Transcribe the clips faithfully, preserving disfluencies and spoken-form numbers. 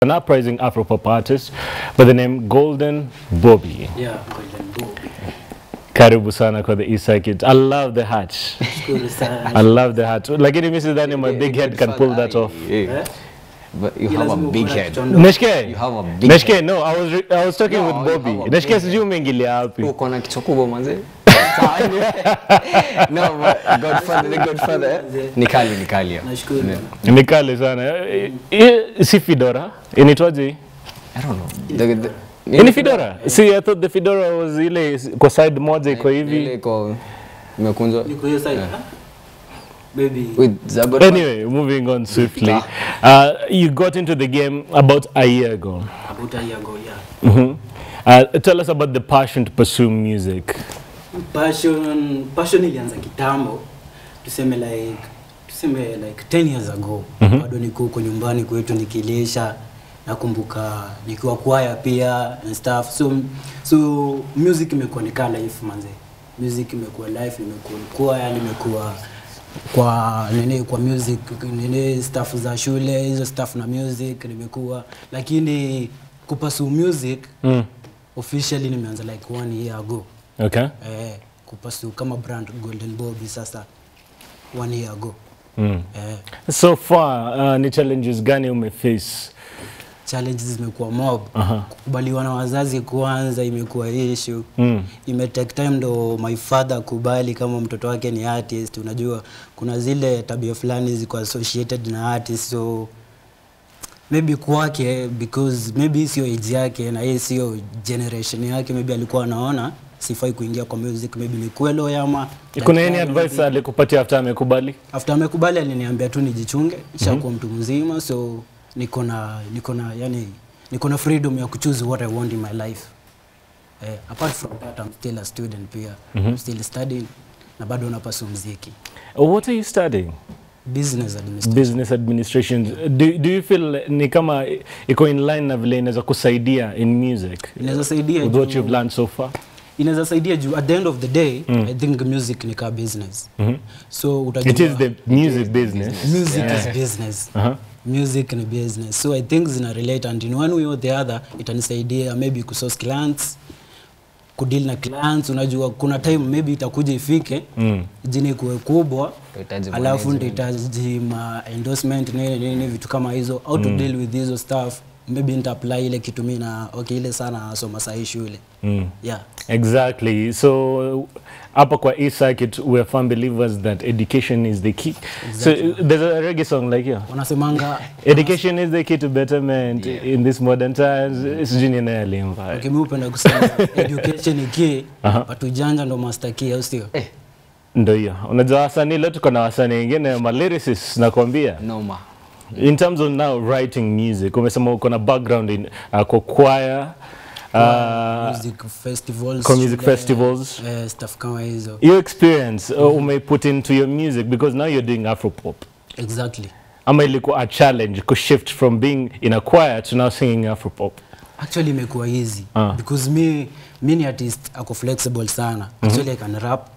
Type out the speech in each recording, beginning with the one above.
an uprising Afropop artist by the name Golden Bobby. Yeah, Golden Bobby. Karibu sana kwa the East Circuit. I love the hat. I love the hat. Like any misses that in my big head can pull that off. Yeah. But you have a big head. Neshke. You have a big Neshke, head. no, I was I was talking No, with Bobby. Neshke sijui umeingilia wapi. Uko na kichwa kubwa manze. No, but Godfather, the Godfather. Nikali, Nikali. Nashukuru. Nikali sana. Si Fedora. Inaitwaje? I don't know. The, the, Ini Fedora? See, I thought the Fedora was ile kwa side moja iko hivi. Ile iko imekunjwa. Niko hiyo side. Maybe. With Zagot. Anyway, moving on swiftly. Uh, you got into the game about a year ago. About a year ago, yeah. Mm-hmm. Uh, tell us about the passion to pursue music. Passion, passion ilianza kitambo. Tuseme like, tuseme like ten years ago. Mm-hmm. Bado niko huko nyumbani kwetu nikilisha. Nakumbuka nikiwa kwaya pia and stuff. So so music imekuwa ni kama life manze. Music imekuwa life, imekuwa kwaya, nimekuwa kwa nini kwa music nini stuff za shule hizo stuff na music nimekuwa, lakini kupursue music mm. officially nimeanza like one year ago. Okay. Eh, kupursue kama brand Golden Bobby sasa one year ago. Mm. Eh. So far uh, ni challenges gani umeface? Challenges zimekuwa mob. Uh -huh. Kukubaliwa na wazazi kwanza imekuwa issue. Mm. Ime take time ndo my father kubali kama mtoto wake ni artist. Unajua kuna zile tabia fulani ziko associated na artist, so maybe kwake because maybe sio age yake na yeye sio generation yake, maybe alikuwa anaona sifai kuingia kwa music, maybe ni kwelo yama. Kuna any advice alikupatia after amekubali? After amekubali aliniambia tu nijichunge, nishakuwa mtu mzima, so niko na niko na yani niko na freedom ya kuchoose what I want in my life. Eh, apart from that I'm still a student pia. Mm -hmm. I'm still studying na bado napaswa muziki. What are you studying? Business administration. Business administration. Do, do you feel ni kama iko in line na vile inaweza kusaidia in music? Inaweza saidia with what you've learned so far? Inaweza saidia juu at the end of the day mm. I think music ni ka business. Mm -hmm. So utajua it is the music business. Music yeah. is business. Uh -huh. Music ni business. So I think zina relate and in one way or the other itanisaidia maybe kusource clients, kudeal na clients. Unajua kuna time maybe itakuja ifike mm. jini kuwe kubwa alafu nitahitaji ma endorsement nini nini vitu kama hizo, how to mm. deal with hizo stuff. Maybe nita apply ile kitu mimi na okay ile sana soma sahi shule. Mm. Yeah. Exactly. So hapa kwa East Circuit we are firm believers that education is the key. Exactly. So there's a reggae song like here. Wanasemanga education is the key to betterment yeah. in this modern times. It's junior na limba. Okay, mimi upenda kusema education ni key, but ujanja ndo master key au sio? Eh. Ndio hiyo. Unajua wasanii leo tuko na wasanii wengine ma lyricists nakwambia. Noma. In terms of now writing music, umesema uko na background in uh, kwa choir, uh, music festivals, kwa music festivals, uh, stuff kama hizo. Your experience uh, ume put into your music because now you're doing Afropop. Exactly. Ama ilikuwa a challenge to shift from being in a choir to now singing Afropop? Actually imekuwa easy uh. because me me ni artist ako flexible sana. Actually mm -hmm. I can rap,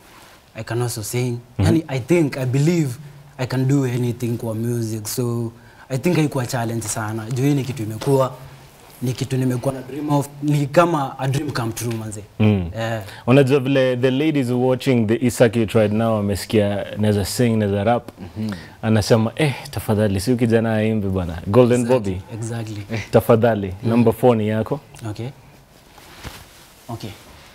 I can also sing. Mm -hmm. Yani I think I believe I can do anything kwa music, so I think haikuwa challenge sana. Juu hii ni kitu imekuwa ni kitu nimekuwa na dream of, ni kama a dream come true manze. Mm. Yeah. Unajua vile the ladies watching the East Circuit right now wamesikia naweza sing naweza rap. Mm -hmm. Anasema eh tafadhali si kijana aimbe bwana. Golden exactly. Bobby. Exactly. Eh, tafadhali mm. number four ni yako. Okay. Okay.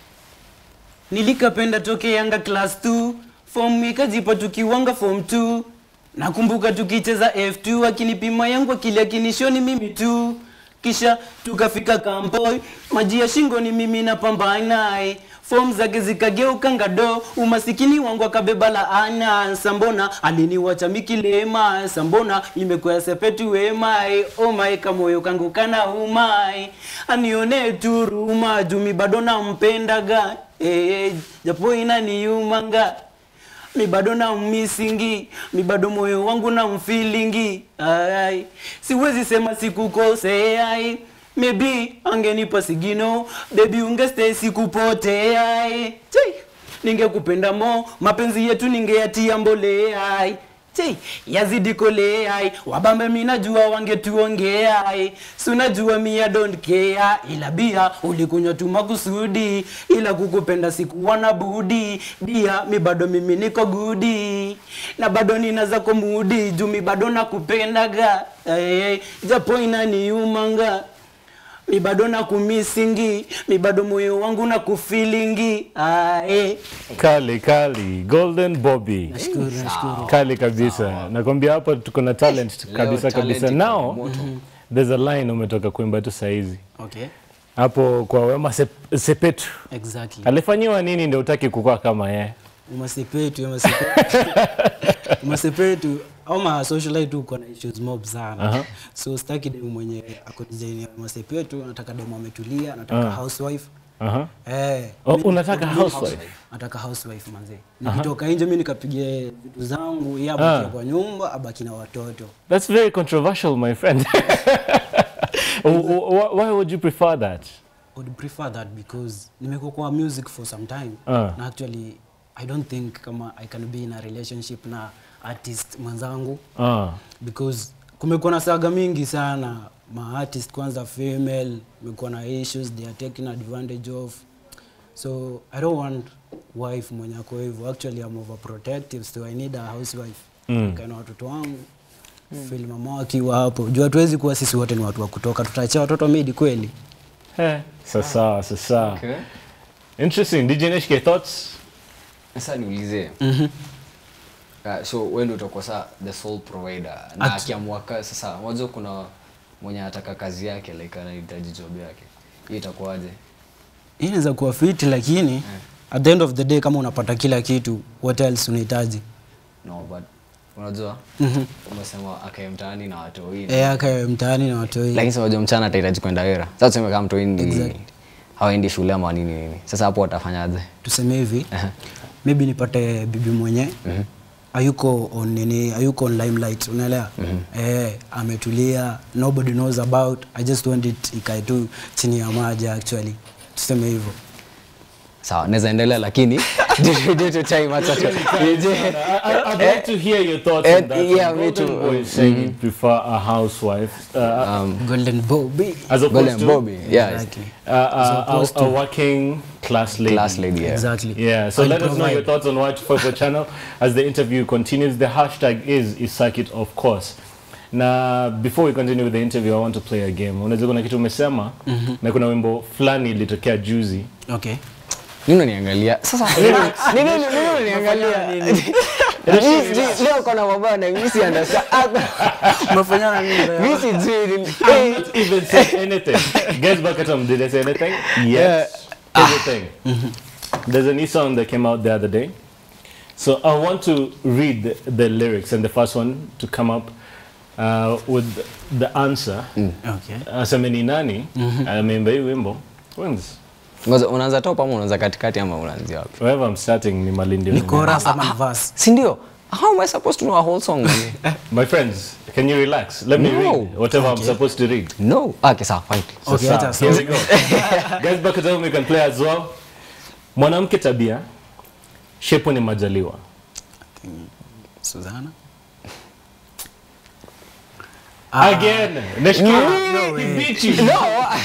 Nilikapenda toke yanga class two, form ikajipa tukiwanga form two. Nakumbuka tukicheza F two akinipima yangu akili akinishoni mimi tu. Kisha tukafika Kampoi, maji ya shingo ni mimi na pambana. Form zake zikageuka ngado, umasikini wangu akabeba laana. Sambona aliniwacha mikilema, sambona imekuwa sepetu wema. Oh my kamoyo kangu kana umai, anione turuma jumi bado nampendaga. Eh, japo inaniumanga, mi bado na mmissingi, mi bado moyo wangu na mfeelingi. Ai, siwezi sema sikukose ai, maybe angenipa sigino, baby ungestay sikupote ai. Chai, ningekupenda mo, mapenzi yetu ningeyatia mbole ai. Chei, yazidi kole ai, wabambe mina jua wangetuongea ai. Suna jua mi I don't care, ila bia ulikunywa tu makusudi, ila kukupenda sikuwa na budi. Dia mi bado mimi niko gudi, na bado nina zako mudi, juu mi bado nakupendaga. Hey, hey, japo inaniumanga, mi bado nakumisingi, mi bado moyo wangu nakufilingi. Ah, eh. Kali kali, Golden Bobby. Nashukuru, nashukuru. Kali kabisa. Nakwambia hapa tuko na talent kabisa kabisa. Now mm-hmm. there's a line umetoka kuimba tu saizi. Okay. Hapo kwa Wema Sep- Sepetu. Exactly. Alifanyiwa nini ndio utaki kukua kama yeye? Wema Sepetu, Wema Sepetu. Wema Sepetu, au ma socialite tu kuna issues mob sana. Uh -huh. So staki demu mwenye ako design ya Wema Sepetu, nataka demu ametulia, nataka uh -huh. housewife. Aha. Uh -huh. Eh. Oh, unataka housewife? Nataka housewife manze. Nikitoka uh -huh. nje mimi nikapigie vitu zangu, yeye abaki uh -huh. kwa nyumba, abaki na watoto. That's very controversial, my friend. Why would you prefer that? I would prefer that because nimekuwa kwa music for some time. Uh. And actually I don't think kama I can be in a relationship na artist mwanzangu. Uh. Because kumekuwa na saga mingi sana, ma artist kwanza female, kumekuwa na issues they are taking advantage of. So I don't want wife mwenye ako hivyo. Actually I'm overprotective, so I need a housewife. Mm. Kana watoto wangu. Mm. Feel mama wakiwa hapo. Jua hatuwezi kuwa sisi wote ni watu wa kutoka. Tutaachia watoto midi kweli. Eh, sasa sasa. Okay. Interesting. D J Neshke, thoughts? Sasa niulize. Mhm. Mm Uh, so wewe ndio utakuwa sasa the sole provider na akiamua sasa mwanzo kuna mwenye anataka kazi yake like anahitaji job yake. Hii itakuwaje? Hii inaweza kuwa fit lakini yeah. At the end of the day kama unapata kila kitu what else unahitaji? No, but unajua? Mhm. Umesema akae mtaani na watu wengi. Eh, akae mtaani na watu wengi. Lakini sasa mchana atahitaji kwenda hera. Sasa tuseme kama mtu wengi exactly. hawaendi shule ama nini nini. Sasa hapo watafanyaje? Tuseme hivi. Uh -huh. Maybe nipate bibi mwenye. Mhm. Mm ayuko on nini, ayuko on limelight, unaelewa? Mm -hmm. Eh, ametulia, nobody knows about. I just want it ikae tu chini ya maji actually. Tuseme hivyo. Sawa, naweza endelea lakini due to time acha tu. I'd like to hear your thoughts on that. Yeah, me too. Boy saying mm -hmm. prefer a housewife. Uh, um, Golden Bobby. As opposed Golden to Bobby, yes. Exactly. Uh, uh, a, a working class lady. Class lady, yeah. Exactly. Yeah, so I'll let us know your thoughts on White Football Channel as the interview continues. The hashtag is Isakit, of course. Na before we continue with the interview, I want to play a game. Unajua kuna kitu umesema mm -hmm. na kuna wimbo fulani ilitokea juzi. Okay. Nini niangalia? Sasa nini nini nini niangalia? Leo kuna mabaya na mimi si understand. Umefanyana nini leo? Mimi si I'm not even say anything. Guys back at home, did I say anything? Yes. Everything. There's a new song that came out the other day. So I want to read the, the lyrics and the first one to come up uh, with the answer. Mm. Okay. Aseme ni nani? Ameimba hii wimbo. Wins. Ngoja unaanza top ama unaanza katikati ama unaanzia wapi? Wherever I'm starting ni Malindi. Ni chorus ama verse? Si ndio? How am I supposed to know a whole song? My friends, can you relax? Let me no. read whatever okay. I'm supposed to read. No. Okay, sawa, fine. So, okay, so, so here we go. Guys, back at home you can play as well. Mwanamke tabia, shepu ni majaliwa. Suzana. Again, Neshke, no he beat you. No.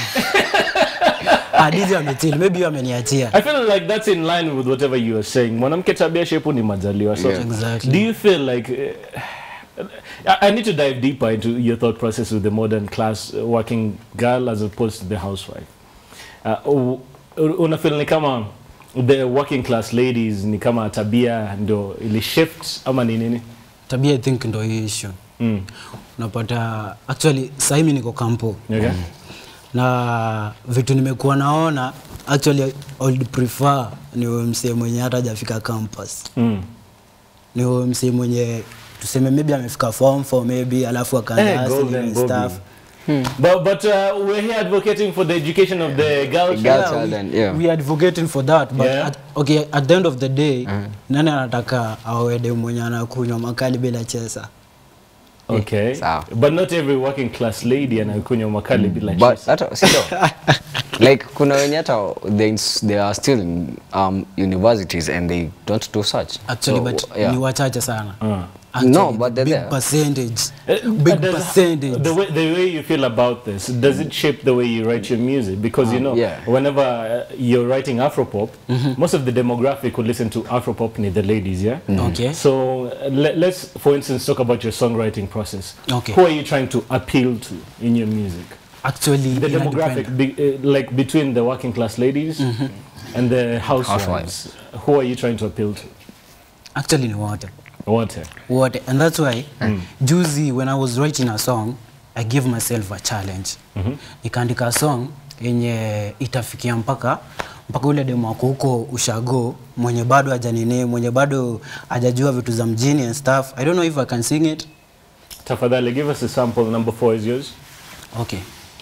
Ah, D J ametil, maybe you ameniachia. I feel like that's in line with whatever you are saying. Mwanamke tabia shepu ni majaliwa. So, yeah. Exactly. Do you feel like uh, I need to dive deeper into your thought process with the modern class working girl as opposed to the housewife. Uh, una feel ni kama the working class ladies ni kama tabia ndo ili shift ama ni nini? Tabia I think ndo hii issue. Mm. Unapata actually sasa mimi niko kampo. Okay. Mm. Na vitu nimekuwa naona actually I would prefer ni msee mwenye hata hajafika campus. Mm. Ni msee mwenye tuseme maybe amefika form four maybe alafu akaanza hey, stuff. Hmm. But but uh, we're here advocating for the education of the girl child. Yeah, we, yeah. we are advocating for that, but yeah. at, okay, at the end of the day, uh-huh. nani anataka awede mwenye anakunywa makali bila chesa? Okay. So. But not every working class lady anakunywa makali bila chesa. But that sio. Like kuna wenye hata they they are still in um, universities and they don't do such. Actually, so, but yeah. ni wachache sana. Uh. No, but they're big there. percentage. Uh, Big does- percentage. The way, the way you feel about this, does it shape the way you write your music? Because you know, yeah. whenever uh, you're writing Afropop, most of the demographic would listen to Afropop, the ladies, yeah. Okay. So uh, let, let's, for instance, talk about your songwriting process. Okay. Who are you trying to appeal to in your music? Actually, The ina demographic, depend. be, uh, like between the working class ladies and the housewives. Housewives. Who are you trying to appeal to? Actually ni wote. What? Wote. And that's why juzi when I was writing a song, I gave myself a challenge. Nikaandika song yenye itafikia mpaka mpaka ule demo wako huko ushago mwenye bado hajanine mwenye bado hajajua vitu za mjini and stuff. I don't know if I can sing it. Tafadhali, give us a sample. Number four is yours. Okay.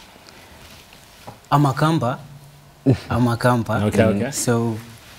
Amakamba. Amakamba. Okay, okay. So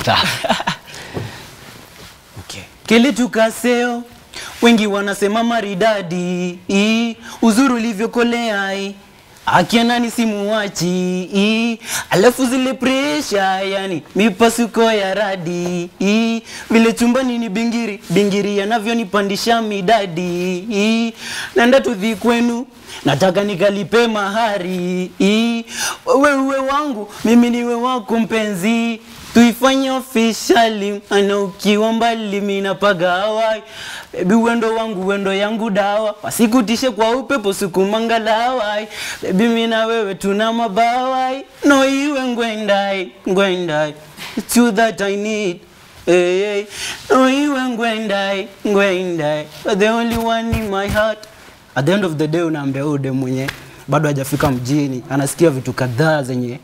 okay. Kilitu kaseo wengi wanasema maridadi i, uzuri ulivyokolea i, akiana ni simuwachi i, alafu zile pressure yani mipasuko ya radi i, vile chumbani ni bingiri bingiri yanavyonipandisha midadi i, nenda tudhi kwenu nataka nikalipe mahari i, wewe uwe wangu mimi niwe wako mpenzi tuifanye officially ana ukiwa mbali mimi napagawa baby wendo wangu wendo yangu dawa wasikutishe kwa upepo sukumangalawa baby mimi na wewe tuna mabawa no iwe ngwendai ngwendai it's you that I need hey, hey. No iwe ngwendai ngwendai you're the only one in my heart. At the end of the day unaambia ude mwenye bado hajafika mjini anasikia vitu kadhaa zenye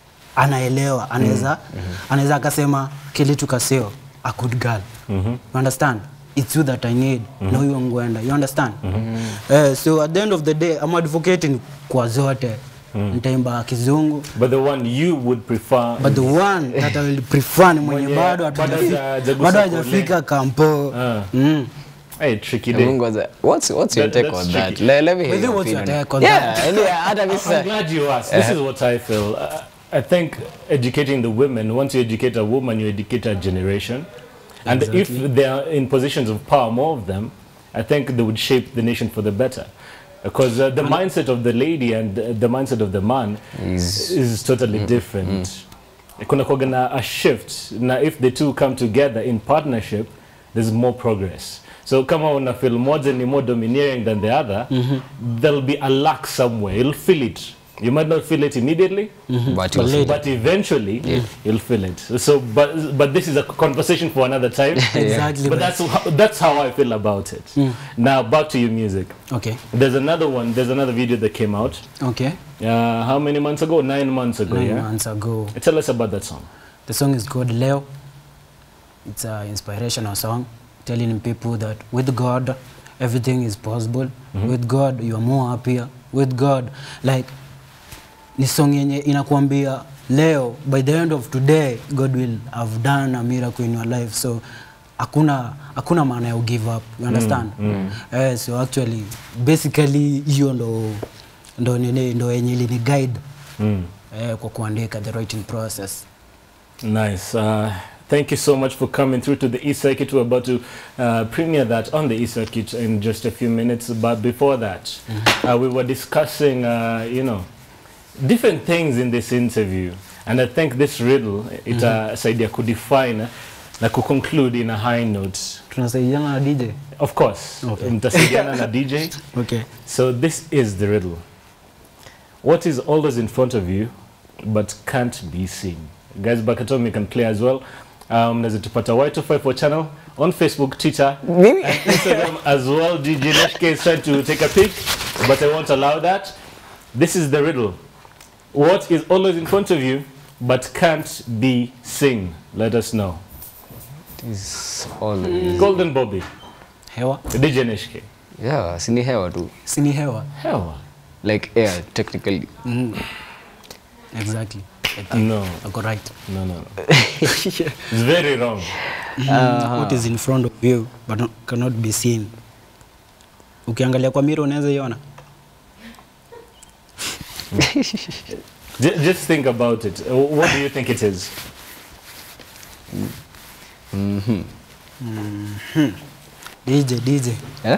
anaelewa anaweza mm -hmm. anaweza akasema Kilitu Kaseo a good girl mm -hmm. you understand it's you that I need mm -hmm. no you ngwenda you understand mm -hmm. uh, so at the end of the day I'm advocating kwa zote mm. nitaimba kizungu But the one you would prefer. but the one that I will prefer ni mwenye Mwenye bado bado hatujafika hajagusa bado kule. hajafika kampo Ah. mm. Hey, tricky day. Mungu waza- What's what's your That- take that's on that? tricky. Let, let me hear Whether your what's your opinion. take on yeah, that? yeah, hata mimi I'm sasa- glad you asked. This is what I feel. Uh, I think educating the women, once you educate a woman, you educate a generation. And Exactly. if they are in positions of power, more of them, I think they would shape the nation for the better. Because uh, the mindset of the lady and uh, the mindset of the man Is- is totally different. Kuna kuwaga na a shift. Now, if the two come together in partnership, there's more progress. So kama una feel moja ni more domineering than the other, there'll be a lack somewhere. You'll feel it. You might not feel it immediately, But you'll But see. but eventually you'll feel it. So, but but this is a conversation for another time. Exactly, But but- that's how, that's how I feel about it. Now back to your music. okay There's another one. There's another video that came out. okay Uh, how many months ago? Nine months ago. nine yeah. months ago Tell us about that song. the song is called Leo. It's an inspirational song telling people that with God everything is possible. With God you are more happier. With God like ni song yenye inakuambia leo by the end of today God will have done a miracle in your life, so hakuna hakuna maana ya give up, you understand. Eh, so actually basically hiyo ndo ndo nini ndo yenye ilini guide Mm. eh, kwa kuandika the writing process. Nice. Uh, thank you so much for coming through to the East Circuit. We're about to uh, premiere that on the East Circuit in just a few minutes. But before that, uh, we were discussing, uh, you know, different things in this interview. And I think this riddle, it uh, saidia kudefine na kuconclude in a high note. Tunasaidiana na D J. Of course, Okay. mtasaidiana na D J. Okay. So this is the riddle. What is always in front of you but can't be seen? Guys, back at home you can play as well. Um, there's a Tupata Y two five four channel on Facebook, Twitter, Maybe. and Instagram as well. D J Neshke is trying to take a pic, but I won't allow that. This is the riddle. What is always in front of you but can't be seen? Let us know. It's always. Golden Bobby, Hewa. D J Neshke. Yeah, sini hewa tu. Sini hewa. Hell, Like air, technically. Mm. Exactly. I think no, I got right. no, no. It's very wrong. Mm, what is in front of you but not, cannot be seen. Ukiangalia kwa mirror unaweza iona. Ju- Just think about it. Uh, What do you think it is? D J D J. Eh?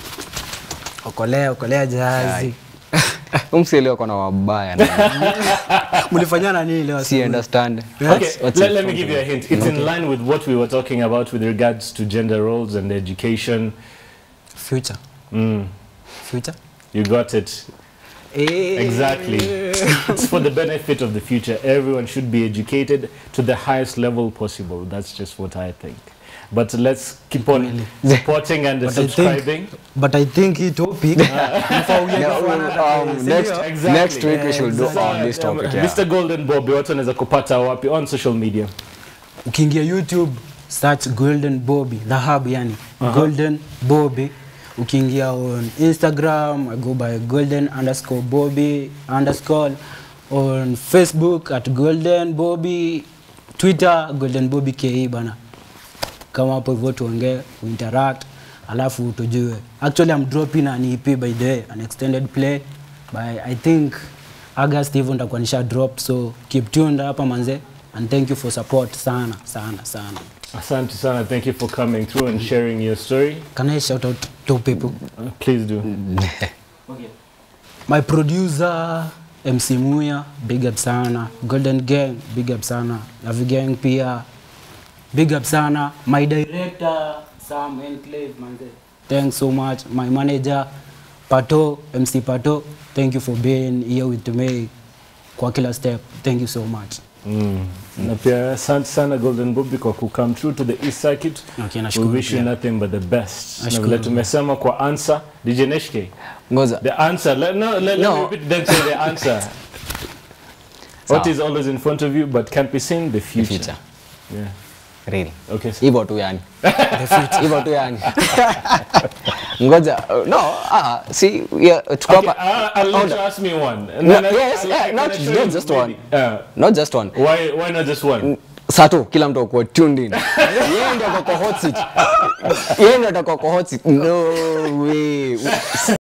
Okolea okolea jazi. Umsielewa kuna wabaya na. Mlifanyana nini leo? See understand. Okay, What's- what's let, it let me from give the- you a hint. It's in line with what we were talking about with regards to gender roles and education. Future. Mm, Future. you got it. Exactly. It's for the benefit of the future. Everyone should be educated to the highest level possible. That's just what I think. But let's keep on supporting and But I subscribing. think, but I think hii topic before we get Yeah, to well, another um, place, next, sindio? Exactly. next week we should do Exactly. on this topic. Um, Yeah. Mister Golden Bobby, watu wanaweza kupata wapi on social media? Ukiingia YouTube search Golden Bobby, the hub yani. Golden Bobby. Ukiingia on Instagram, I go by golden underscore Bobby underscore. On Facebook at Golden Bobby. Twitter Golden Bobby K E bana. Kama hapo hivyo tuongee, interact, alafu tujue. Actually I'm dropping an E P by the way, an extended play by I think August even nitakuwa nisha drop, so keep tuned hapa manze, and thank you for support sana sana sana. Asante sana. Thank you for coming through and sharing your story. Can I shout out to people? Uh, please do. Okay. My producer M C Muya, big up sana. Golden Gang, big up sana. Lavi Gang pia, big up sana. My director Sam Enclave manze, thanks so much. My manager Pato, M C Pato, thank you for being here with me kwa kila step. Thank you so much. Mm. Na pia asante sana Golden Bobby kwa ku come through to the East Circuit. Okay, We nashukuru wish you pia. nothing but the best. Na Nashukuru. vile tumesema kwa answer, D J Neshke. Ngoza. The answer, let, no, let, No. let me repeat, then say the answer. What Sawa. is always in front of you but can't be seen? The The future. future. Yeah. Really. Okay. So, Hivyo tu yani. Hivyo tu yani. Ngoja. uh, No, ah, see, yeah, tuko okay, hapa. I'll, I'll let Hold you on. ask me one. And No, then I- yes, I'll- yeah, can not- I show not you just maybe? one. Uh, Not just one. why, why not just one? Sato, kila mtu akuwa tuned in. Yeye ndio ako kwa hot seat. Yeye ndio atakuwa kwa hot seat. No way.